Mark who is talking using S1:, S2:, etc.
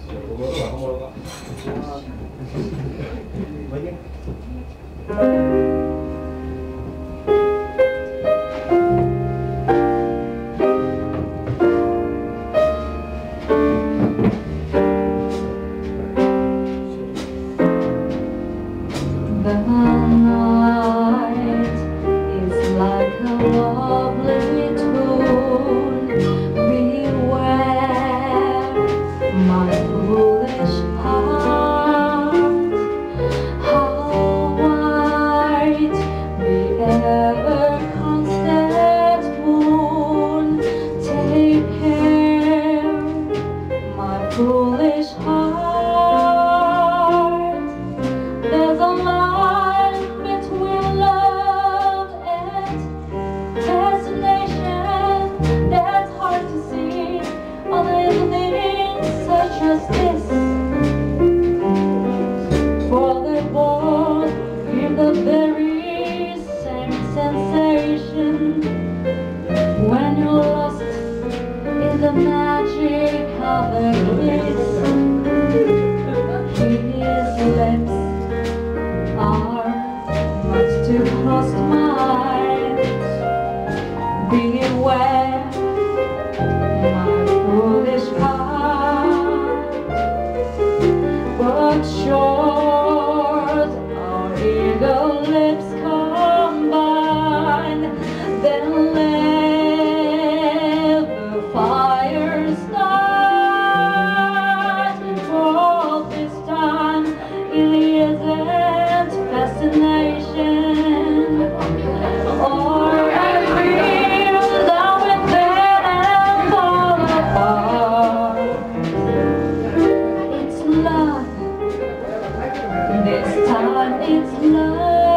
S1: Foolish heart, there's a line between love and destination that's hard to see on evenings such as this. For they both give the very same sensation when you're lost in the magic of a kiss. His lips are much too close to mine. Beware, my foolish heart. But short our eager lips combine, then let the fire start. For this time it isn't fascination, or I feel down within and fall apart. It's love, this time it's love.